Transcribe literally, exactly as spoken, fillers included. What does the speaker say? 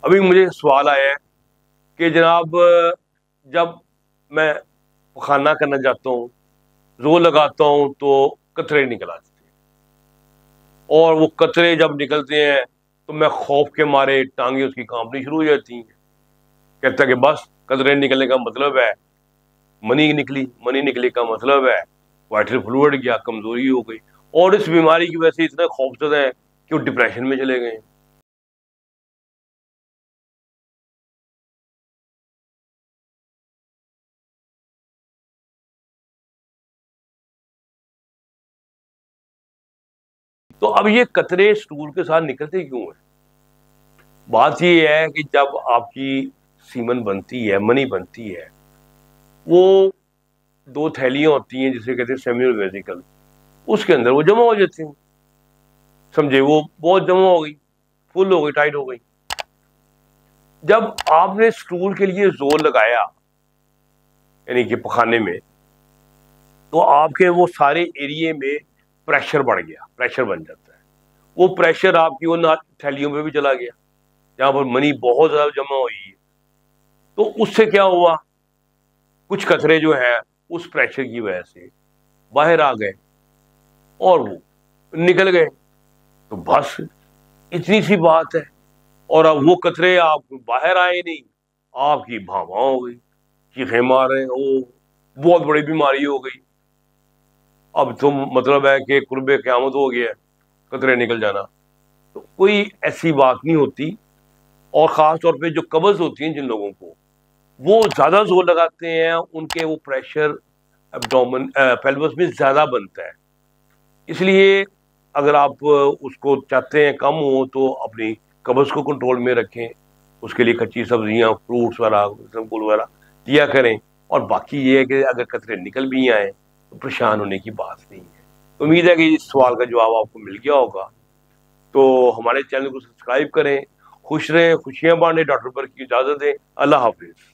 ابھی مجھے سوال آیا ہے کہ جناب جب میں پخانہ کرنا چاہتا ہوں، زور لگاتا ہوں تو قطرے نکل آتے ہیں، اور وہ قطرے جب نکلتے ہیں تو میں خوف کے مارے ٹانگیں اس کی کانپنی شروع ہو جاتی ہیں. کہتا ہے کہ بس قطرے نکلنے کا مطلب ہے منی نکلی، منی نکلے کا مطلب ہے وائٹل فلوئڈ گیا، کمزوری ہو گئی، اور اس بیماری کی وجہ سے اتنے خوف زدہ ہیں کہ وہ ڈپریشن میں چلے گئے. تو اب یہ قطرے اسٹول کے ساتھ نکلتے کیوں ہیں؟ بات یہ ہے کہ جب آپ کی سیمن بنتی ہے، منی بنتی ہے، وہ دو تھیلیاں ہوتی ہیں جسے کہتے ہیں سیمینل ویزیکل، اس کے اندر وہ جمع ہو جاتے ہیں. سمجھے، وہ بہت جمع ہو گئی، فل ہو گئی، ٹائٹ ہو گئی. جب آپ نے اسٹول کے لیے زور لگایا یعنی کہ پخانے میں، تو آپ کے وہ سارے ایریے میں پریشر بڑھ گیا، پریشر بن جاتا ہے. وہ پریشر آپ کی ان تھیلیوں پہ بھی چلا گیا جہاں پر منی بہت زیادہ جمع ہوئی ہے. تو اس سے کیا ہوا، کچھ قطرے جو ہیں اس پریشر کی وجہ سے باہر آ گئے اور وہ نکل گئے. تو بس اتنی سی بات ہے. اور اب وہ قطرے آپ باہر آئے نہیں، آپ کی بھاواں ہو گئی، چیخیں مار رہے ہیں، او بہت بڑی بیماری ہو گئی. اب تو مطلب ہے کہ قرب قیامت ہو گیا ہے قطرے نکل جانا. تو کوئی ایسی بات نہیں ہوتی. اور خاص طور پہ جو قبض ہوتی ہیں جن لوگوں کو، وہ زیادہ زور لگاتے ہیں، ان کے وہ پریشر ایبڈومن پیلوس میں زیادہ بنتا ہے. اس لیے اگر آپ اس کو چاہتے ہیں کم ہو تو اپنی قبض کو کنٹرول میں رکھیں، اس کے لیے کچی سبزیاں، فروٹس وغیرہ، پھول وغیرہ دیا کریں. اور باقی یہ ہے کہ اگر قطرے نکل بھی آئیں تو پریشان ہونے کی بات نہیں ہے. امید ہے کہ اس سوال کا جواب آپ کو مل گیا ہوگا. تو ہمارے چینل کو سبسکرائب کریں. خوش رہیں، خوشیاں بانٹیں. ڈاکٹر برقی کی اجازت دیں. اللہ حافظ.